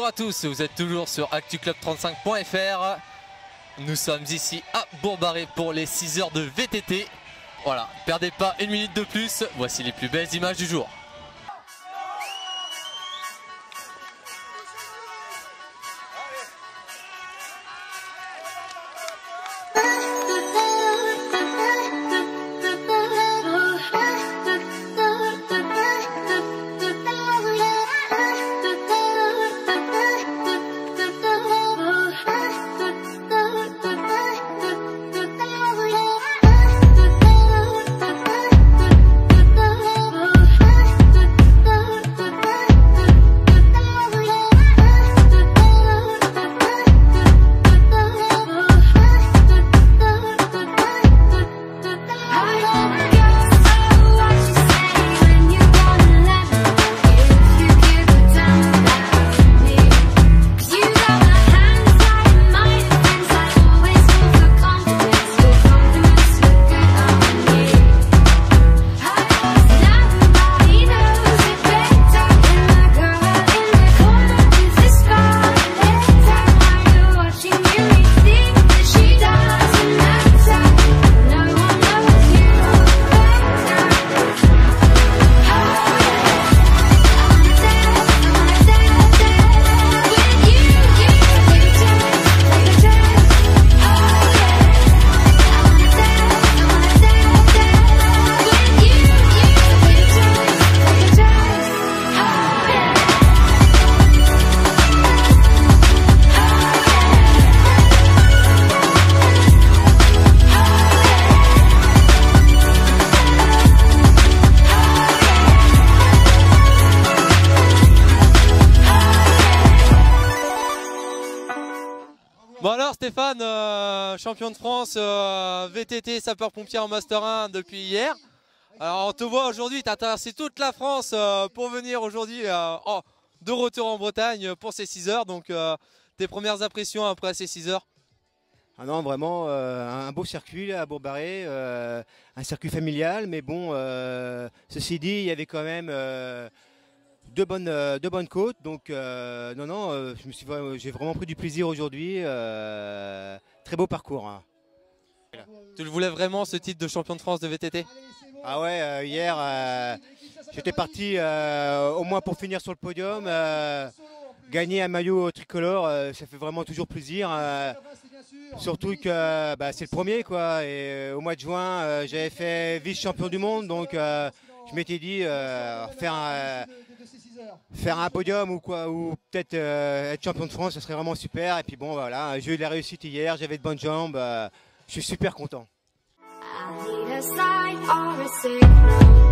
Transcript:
à tous, vous êtes toujours sur actuclub35.fr. Nous sommes ici à Bourg-Barré pour les 6 heures de VTT. Voilà, perdez pas une minute de plus, voici les plus belles images du jour. Bon alors Stéphane, champion de France VTT sapeur-pompier en Master 1 depuis hier. Alors on te voit aujourd'hui, tu as traversé toute la France pour venir aujourd'hui de retour en Bretagne pour ces 6 heures. Donc tes premières impressions après ces 6 heures? Ah non, vraiment un beau circuit à Bourg-Barré, un circuit familial, mais bon, ceci dit, il y avait quand même deux bonnes côtes, donc j'ai vraiment pris du plaisir aujourd'hui, très beau parcours. Hein. Tu le voulais vraiment ce titre de champion de France de VTT? Ah ouais, hier j'étais parti au moins pour finir sur le podium, gagner un maillot tricolore, ça fait vraiment toujours plaisir. Surtout que c'est le premier quoi, et au mois de juin j'avais fait vice-champion du monde, donc je m'étais dit faire un podium ou quoi, ou peut-être être champion de France, ça serait vraiment super. Et puis bon voilà, j'ai eu de la réussite hier, j'avais de bonnes jambes, je suis super content.